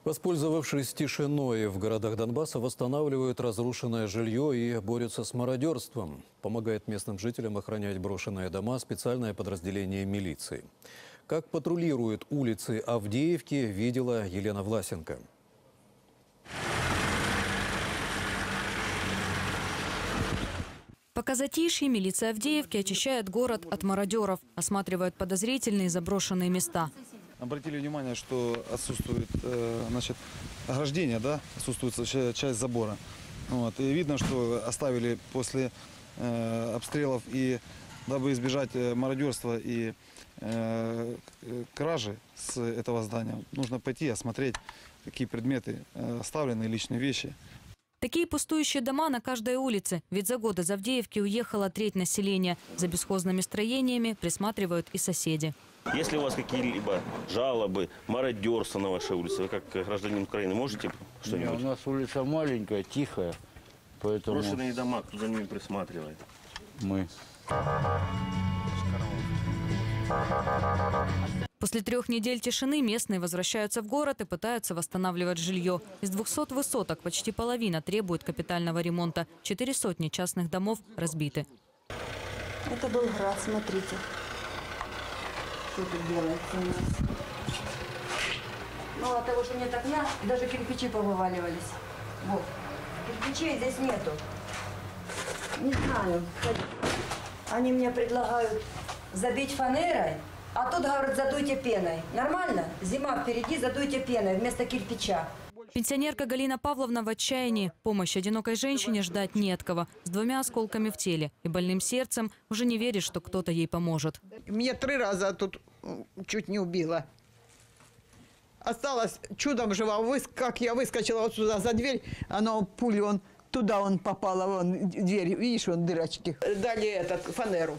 Воспользовавшись тишиной, в городах Донбасса восстанавливают разрушенное жилье и борются с мародерством. Помогает местным жителям охранять брошенные дома специальное подразделение милиции. Как патрулируют улицы Авдеевки, видела Елена Власенко. Пока затишье, милиция Авдеевки очищает город от мародеров, осматривает подозрительные заброшенные места. Обратили внимание, что отсутствует ограждение, отсутствует часть забора. И видно, что оставили после обстрелов, и дабы избежать мародерства и кражи с этого здания, нужно пойти осмотреть, какие предметы оставлены, личные вещи. Такие пустующие дома на каждой улице, ведь за год из Авдеевки уехала треть населения. За бесхозными строениями присматривают и соседи. Если у вас какие-либо жалобы, мародерство на вашей улице, вы как гражданин Украины можете что-нибудь? У нас улица маленькая, тихая, поэтому... Брошенные дома, кто за ними присматривает? Мы. После 3 недель тишины местные возвращаются в город и пытаются восстанавливать жилье. Из 200 высоток почти половина требует капитального ремонта. 400 частных домов разбиты. Это был град, смотрите. Что тут делается у нас? Ну, от того, что нет окна, даже кирпичи повываливались. Вот. Кирпичей здесь нету. Не знаю. Они мне предлагают забить фанерой, а тут, говорят, задуйте пеной. Нормально? Зима впереди, задуйте пеной вместо кирпича. Пенсионерка Галина Павловна в отчаянии. Помощь одинокой женщине ждать не от кого. С 2 осколками в теле и больным сердцем уже не верит, что кто-то ей поможет. Мне 3 раза тут чуть не убило. Осталась чудом жива. Как я выскочила вот сюда за дверь, пулю туда попала, вон дверь, видишь, вон дырочки. Дали фанеру.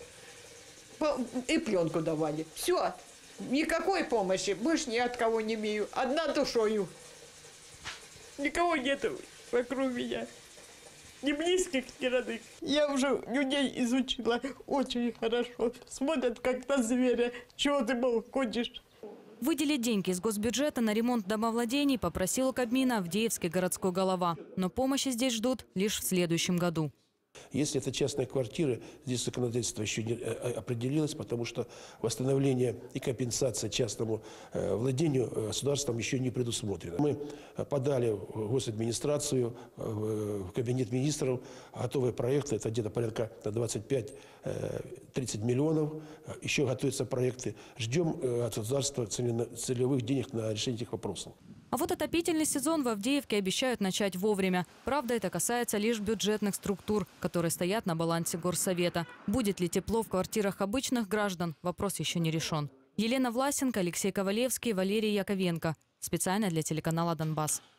И пленку давали. Все. Никакой помощи. Больше ни от кого не имею. Одна душою. Никого нету вокруг меня. Ни близких, ни родных. Я уже людей изучила очень хорошо. Смотрят, как на зверя. Чего ты, мол, ходишь? Выделить деньги из госбюджета на ремонт домовладений попросил у Кабмина Авдеевский городской голова. Но помощи здесь ждут лишь в следующем году. Если это частные квартиры, здесь законодательство еще не определилось, потому что восстановление и компенсация частному владению государством еще не предусмотрено. Мы подали в госадминистрацию, в кабинет министров готовые проекты, это где-то порядка 25-30 миллионов. Еще готовятся проекты. Ждем от государства целевых денег на решение этих вопросов. А вот отопительный сезон в Авдеевке обещают начать вовремя. Правда, это касается лишь бюджетных структур, которые стоят на балансе горсовета. Будет ли тепло в квартирах обычных граждан, вопрос еще не решен. Елена Власенко, Алексей Ковалевский, Валерий Яковенко. Специально для телеканала «Донбасс».